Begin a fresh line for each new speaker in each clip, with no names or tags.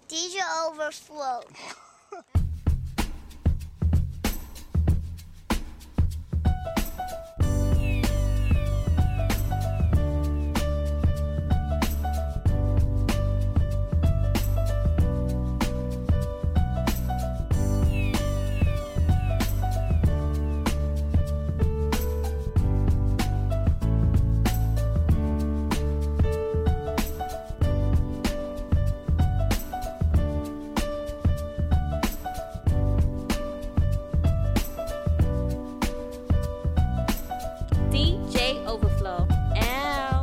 DJ Overflow.
DJ Overflow. Ow.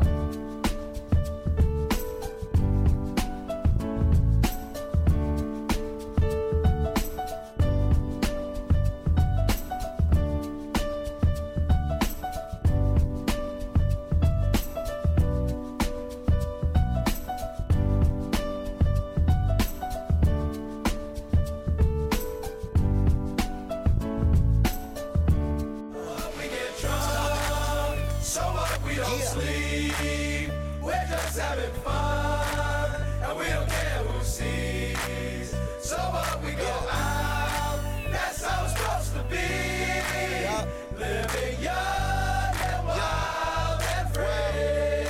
Sleep. We're just having fun, and we don't care who sees. So what, we go out, that's how it's supposed to be. Living young and wild and free.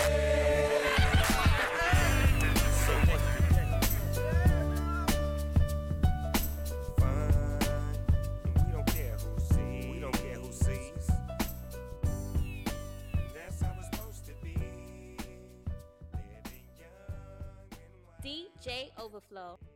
Fun, and we don't care who sees. We don't care who sees. That's how it's supposed to be. Living young and wild.
DJ Overflow.